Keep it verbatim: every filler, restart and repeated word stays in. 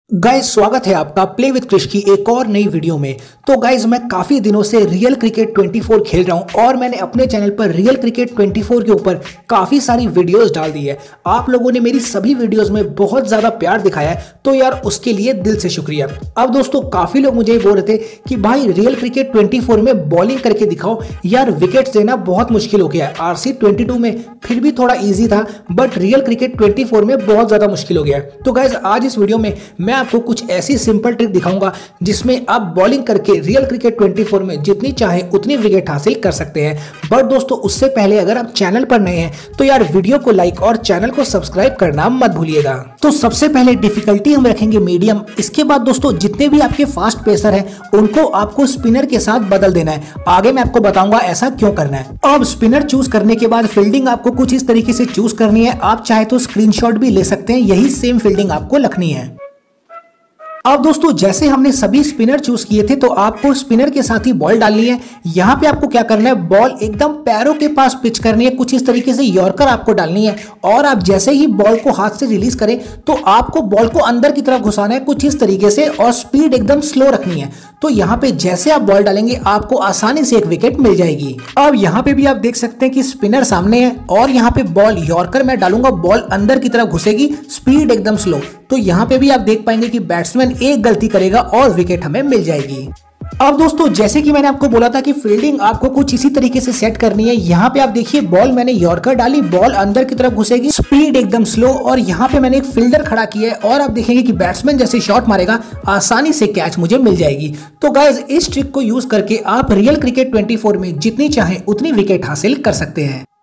Guys स्वागत है आपका प्ले विद क्रिश की एक और नई वीडियो में। तो गाइज मैं काफी दिनों से रियल क्रिकेट चौबीस खेल रहा हूं और मैंने अपने चैनल पर रियल क्रिकेट चौबीस के ऊपर काफी सारी वीडियोस डाल दी है। आप लोगों ने मेरी सभी वीडियोस में बहुत ज्यादा प्यार दिखाया है, तो यार उसके लिए दिल से शुक्रिया। अब दोस्तों काफी लोग मुझे बोल रहे थे कि भाई रियल क्रिकेट चौबीस में बॉलिंग करके दिखाओ यार, विकेट्स देना बहुत मुश्किल हो गया है। आरसी बाईस में फिर भी थोड़ा ईजी था, बट रियल क्रिकेट चौबीस में बहुत ज्यादा मुश्किल हो गया है। तो गाइज आज इस वीडियो में मैं आपको कुछ ऐसी सिंपल ट्रिक दिखाऊंगा जिसमें आप बॉलिंग करके रियल क्रिकेट चौबीस में जितनी चाहे उतनी विकेट हासिल कर सकते हैं। बट दोस्तों उससे पहले अगर आप चैनल पर नए हैं तो यार वीडियो को लाइक और चैनल को सब्सक्राइब करना मत भूलिएगा। तो सबसे पहले डिफिकल्टी हम रखेंगे मीडियम। इसके बाद दोस्तों जितने भी आपके फास्ट पेसर हैं उनको आपको स्पिनर के साथ बदल देना है। आगे मैं आपको बताऊंगा ऐसा क्यों करना है। अब स्पिनर चूज करने के बाद फील्डिंग आपको कुछ इस तरीके से चूज करनी है। आप चाहे तो स्क्रीनशॉट भी ले सकते हैं, यही सेम फील्डिंग आपको रखनी है। अब दोस्तों जैसे हमने सभी स्पिनर चूज किए थे तो आपको स्पिनर के साथ ही बॉल डालनी है। यहाँ पे आपको क्या करना है, बॉल एकदम पैरों के पास पिच करनी है, कुछ इस तरीके से यॉर्कर आपको डालनी है। और आप जैसे ही बॉल को हाथ से रिलीज करें तो आपको बॉल को अंदर की तरफ घुसाना है कुछ इस तरीके से, और स्पीड एकदम स्लो रखनी है। तो यहाँ पे जैसे आप बॉल डालेंगे आपको आसानी से एक विकेट मिल जाएगी। अब यहाँ पे भी आप देख सकते हैं कि स्पिनर सामने है और यहाँ पे बॉल यॉर्कर मैं डालूंगा, बॉल अंदर की तरफ घुसेगी, स्पीड एकदम स्लो। तो यहाँ पे भी आप देख पाएंगे कि बैट्समैन एक गलती करेगा और विकेट हमें मिल जाएगी। अब दोस्तों जैसे कि मैंने आपको बोला था कि फील्डिंग आपको कुछ इसी तरीके से सेट करनी है। यहाँ पे आप देखिए बॉल मैंने यॉर्कर डाली, बॉल अंदर की तरफ घुसेगी, स्पीड एकदम स्लो, और यहाँ पे मैंने एक फील्डर खड़ा किया है और आप देखेंगे कि बैट्समैन जैसे शॉट मारेगा आसानी से कैच मुझे मिल जाएगी। तो गाइज इस ट्रिक को यूज करके आप रियल क्रिकेट चौबीस में जितनी चाहे उतनी विकेट हासिल कर सकते हैं।